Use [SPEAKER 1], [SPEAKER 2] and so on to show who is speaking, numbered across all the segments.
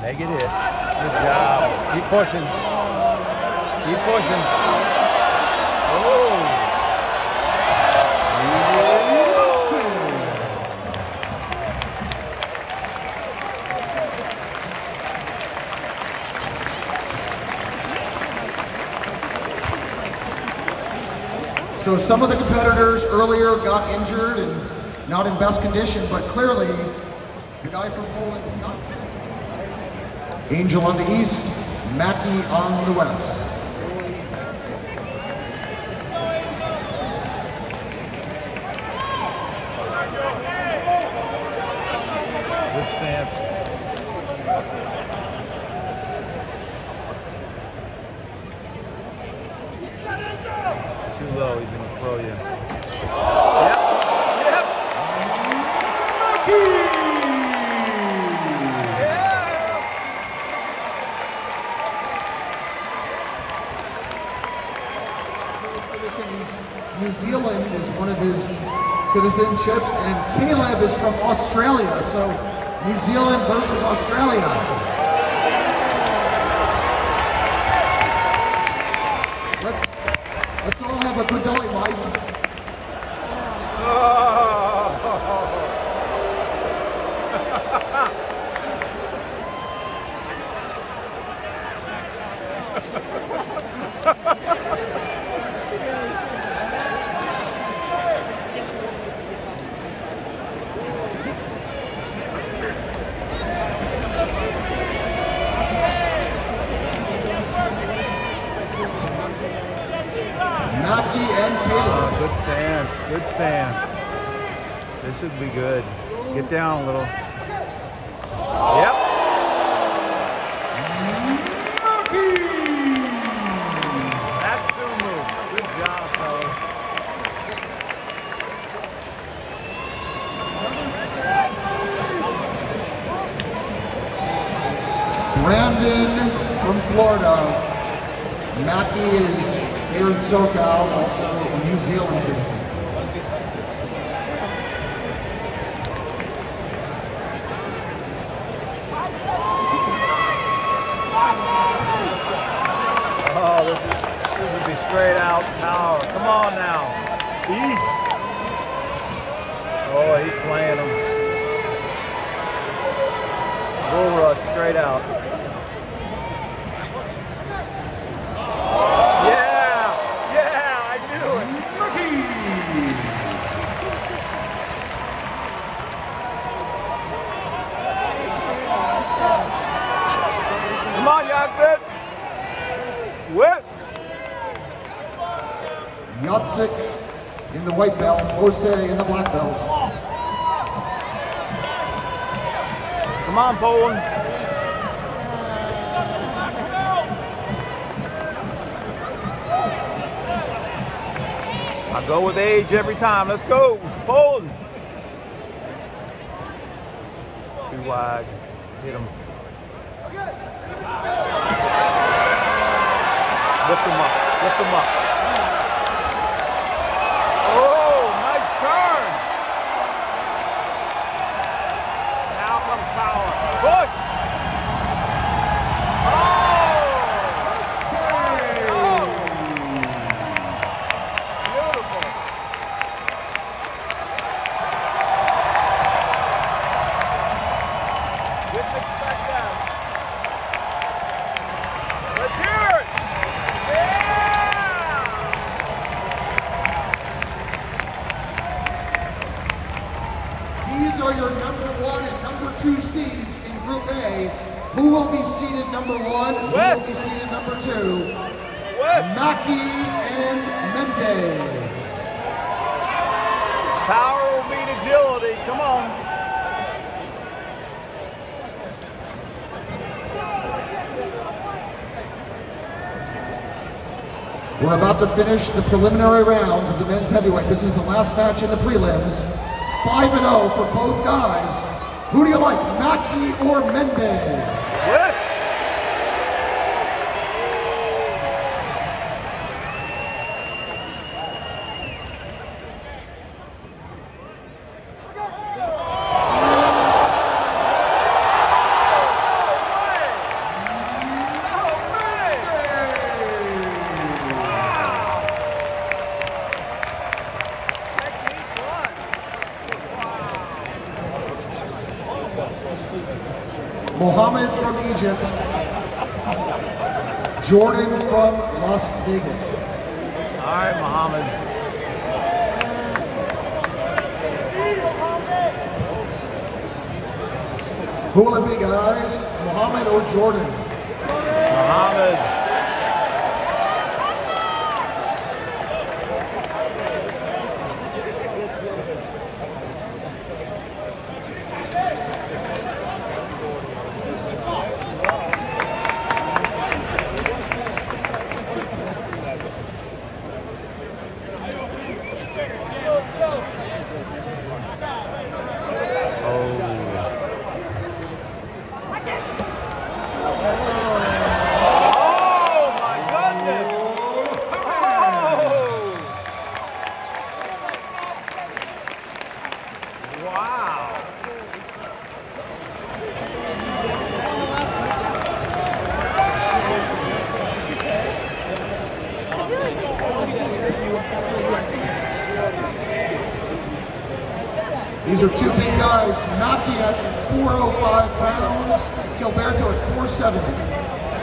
[SPEAKER 1] Make it hit. Good job. Keep pushing. Keep pushing. Oh!
[SPEAKER 2] So some of the competitors earlier got injured and not in best condition, but clearly the guy from Poland, Angel on the east, Mackie on the west.
[SPEAKER 1] Good stand. Too low, he's gonna throw you. Yep, yep.
[SPEAKER 2] Mackie! New Zealand is one of his citizenships, and Caleb is from Australia, so New Zealand versus Australia. Let's all have a good dolly fight. Mackie and Caleb.
[SPEAKER 1] Good stance, good stance. This should be good. Get down a little. Yep.
[SPEAKER 2] Mackie!
[SPEAKER 1] That's Sumo. Good job, fellas.
[SPEAKER 2] Brandon from Florida. Mackie is here in SoCal, also a New Zealand citizen.
[SPEAKER 1] Oh, this would be straight out power. Come on now. East. Oh, he's playing them. Bull rush straight out. Come on, Yakbit. Whip.
[SPEAKER 2] Yatsik in the white belt, Jose in the black belt.
[SPEAKER 1] Come on, Poland. I go with age every time. Let's go, Poland. Too wide. Hit him. Lift him up. Lift him up. Oh, nice turn. Now comes power. Push. Beautiful. Didn't expect that. Let's hear it.
[SPEAKER 2] These are your number 1 and number 2 seeds in Group A. Who will be seeded number 1? Who will be seeded number 2? Mackie and Mende.
[SPEAKER 1] Power will beat agility. Come on.
[SPEAKER 2] We're about to finish the preliminary rounds of the men's heavyweight. This is the last match in the prelims. 5-0 for both guys. Who do you like, Mackie or Mende?
[SPEAKER 1] Yes.
[SPEAKER 2] Mohammed from Egypt, Jordan from Las Vegas.
[SPEAKER 1] All right, Mohammed.
[SPEAKER 2] Who will it be, guys? Mohammed or Jordan?
[SPEAKER 1] Mohammed.
[SPEAKER 2] These are two big guys. Maki at 405 pounds, Gilberto at 470.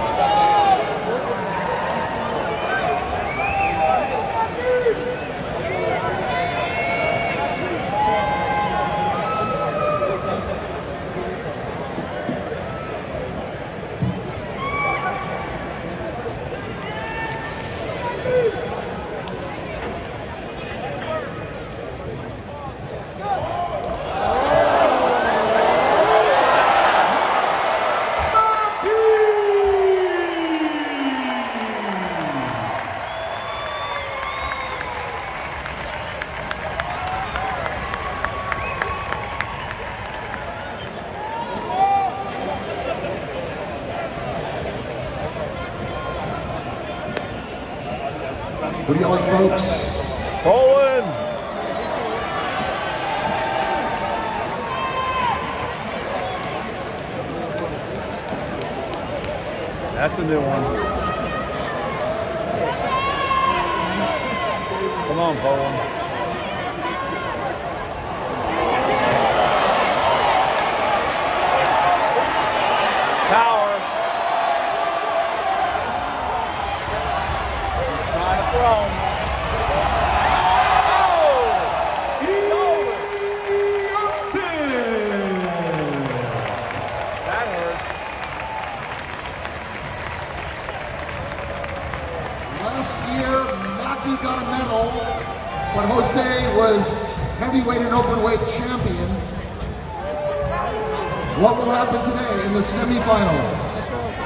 [SPEAKER 2] Who do you like, folks?
[SPEAKER 1] Poland! That's a new one. Come on, Poland. Power. He's trying to throw him. That hurt.
[SPEAKER 2] Last year, Maki got a medal, but Jose was heavyweight and openweight champion. What will happen today in the semifinals?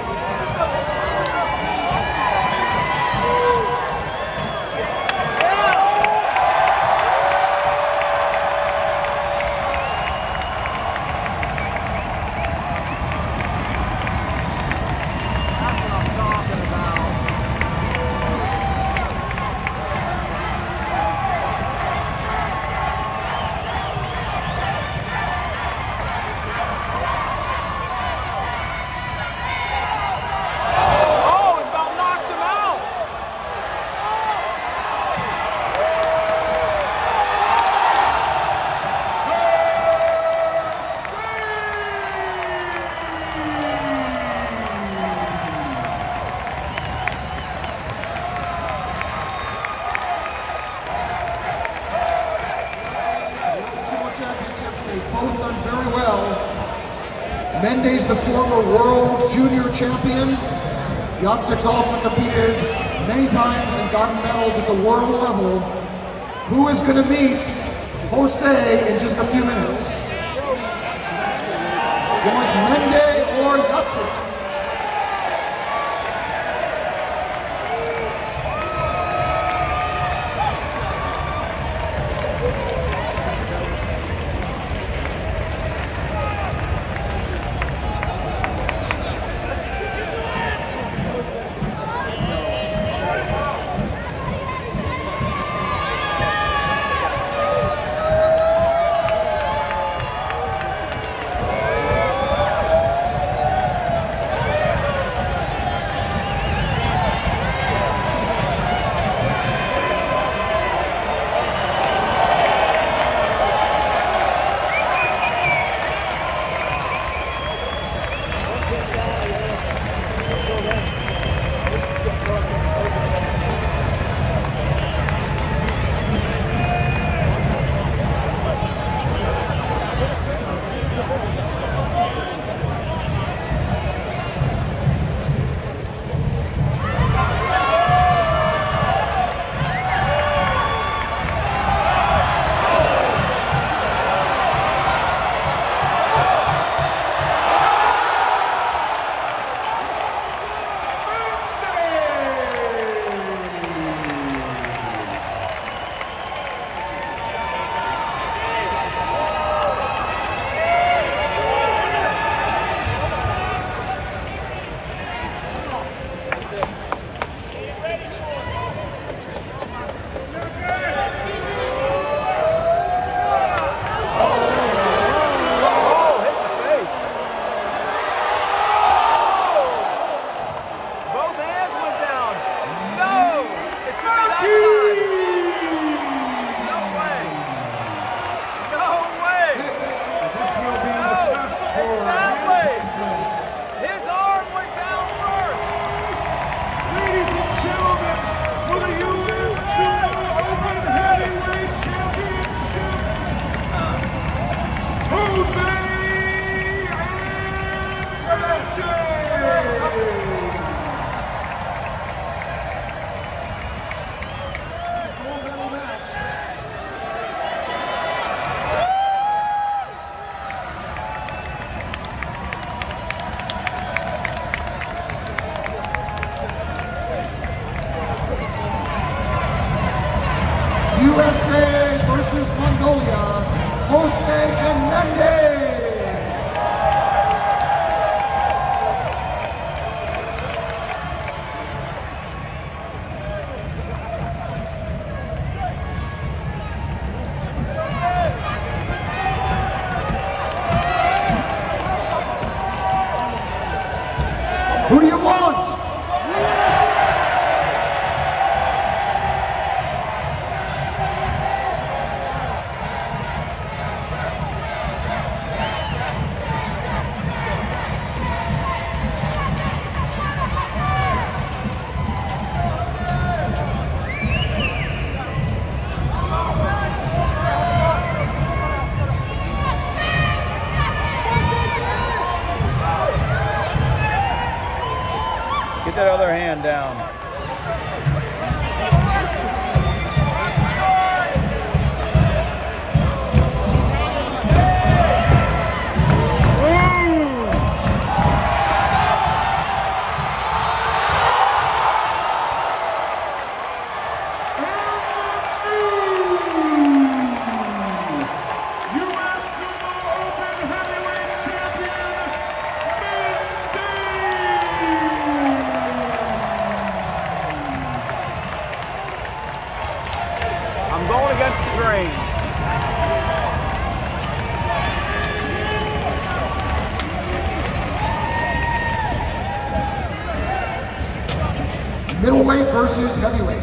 [SPEAKER 2] Championships, they've both done very well. Mendes, the former world junior champion. Jacek's also competed many times and gotten medals at the world level. Who is going to meet Jose in just a few minutes? You like Mendes or Jacek? best for placement.
[SPEAKER 1] His arm went downward.
[SPEAKER 2] Ladies and gentlemen, for the U.S. Sumo Open Heavyweight Championship, Jose USA versus Mongolia, Jose Hernandez. Who do you want?
[SPEAKER 1] Get that other hand down. I'm going against the grain.
[SPEAKER 2] Middleweight versus heavyweight.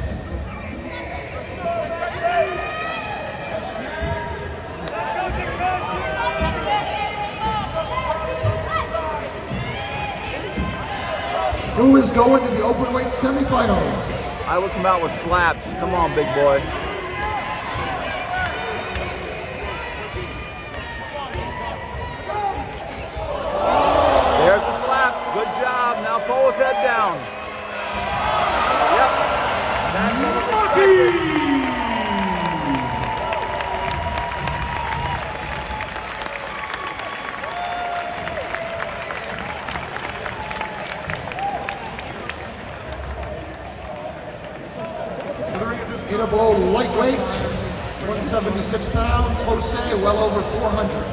[SPEAKER 2] Who is going to the openweight semifinals?
[SPEAKER 1] I will come out with slaps. Come on, big boy. There's the slap. Good job. Now pull his head down. Yep. That's what was expected.
[SPEAKER 2] Hittable lightweight, 176 pounds. Jose, well over 400.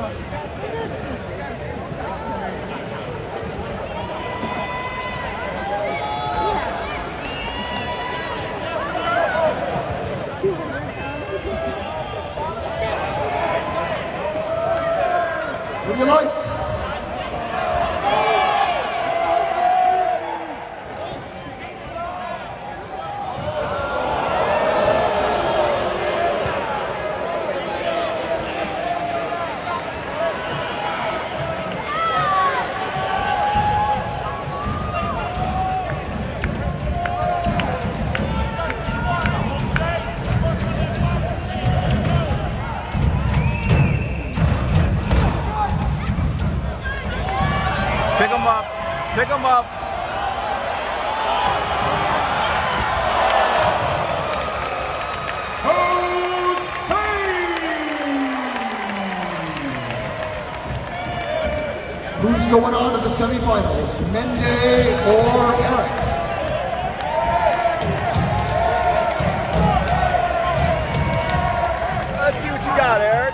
[SPEAKER 2] What do you like?
[SPEAKER 1] Pick him up. Pick him up.
[SPEAKER 2] Jose! Who's going on to the semifinals? Mende or Eric?
[SPEAKER 1] Let's see what you got, Eric.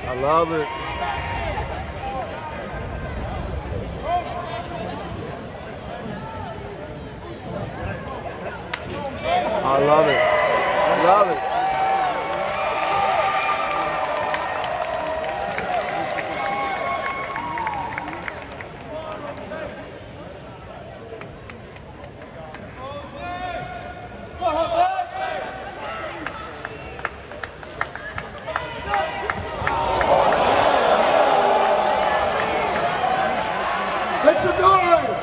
[SPEAKER 1] I love it. I love it. I love it.
[SPEAKER 2] Make some noise!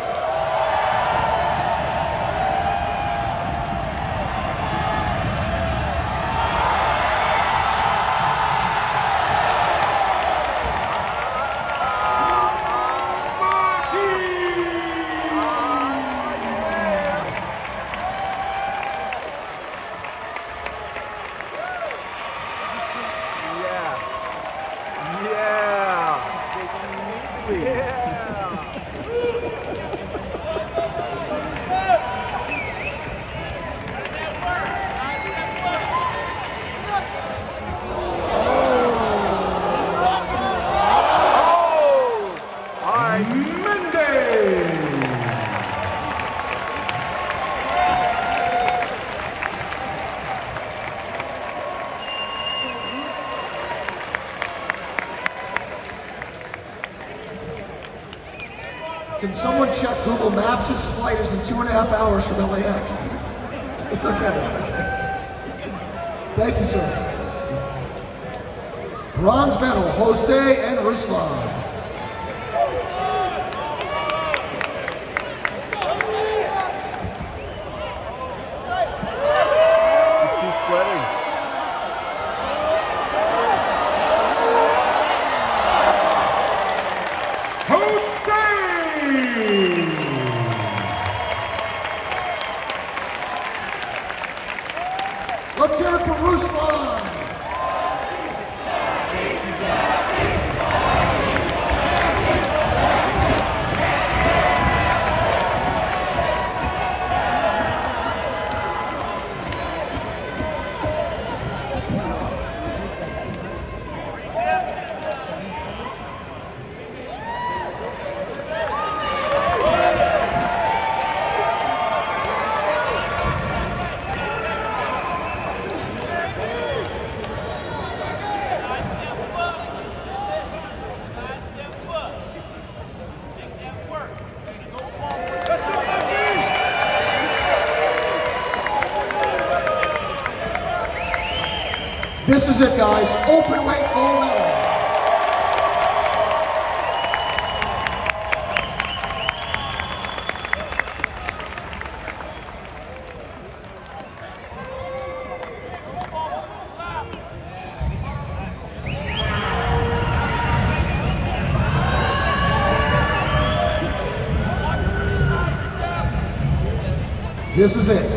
[SPEAKER 2] Can someone check Google Maps? His flight is in 2.5 hours from LAX. It's okay. Thank you, sir. Bronze medal, Jose and Ruslan.
[SPEAKER 1] It's too sweaty.
[SPEAKER 2] Let's hear it for Ruslan. This is it, guys. Open weight gold medal. This is it.